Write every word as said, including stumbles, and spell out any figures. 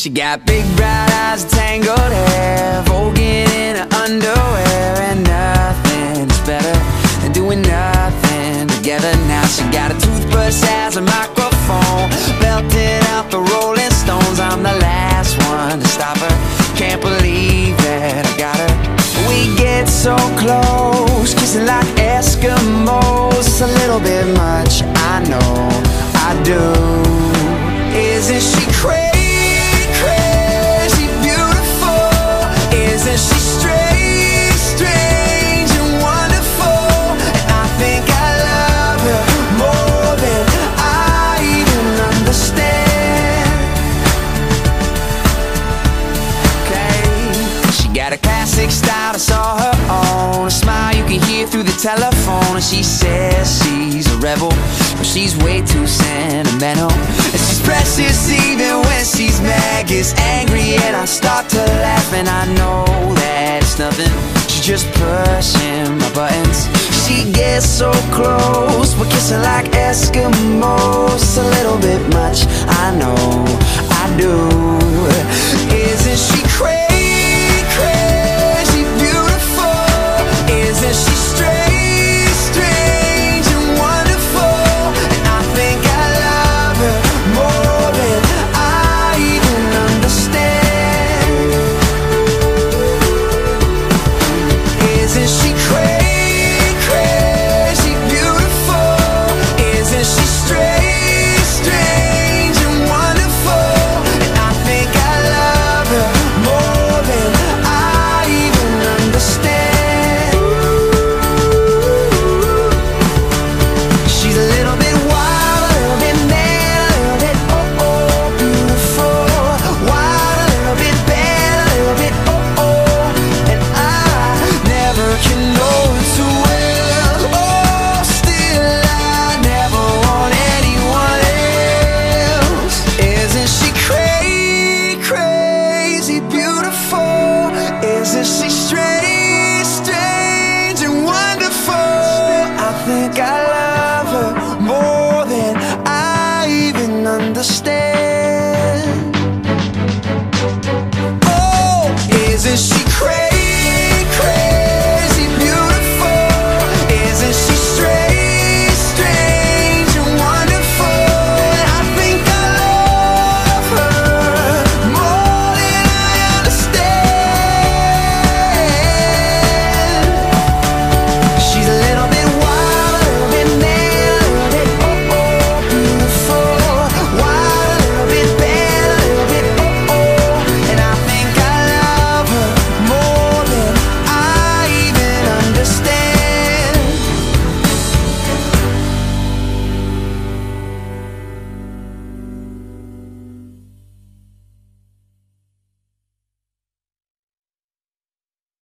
She got big brown eyes, tangled hair, voguing in her underwear, and nothing is better than doing nothing together. Now she got a toothbrush as a microphone, belting out the Rolling Stones. I'm the last one to stop her. Can't believe that I got her. We get so close, kissing like Eskimos. It's a little bit much, I know, I do. Isn't she crazy, crazy beautiful? Isn't she strange, strange and wonderful? And I think I love her more than I even understand. Okay, she got a classic style, I saw her on. A smile you can hear through the telephone. And she says she's a rebel, but she's way too sentimental. And she's precious even when she's mad, gets angry and I start to laugh. And I know that it's nothing, she's just pushing my buttons. She gets so close, we're kissing like Eskimos. It's a little bit much, I know, I do. Isn't she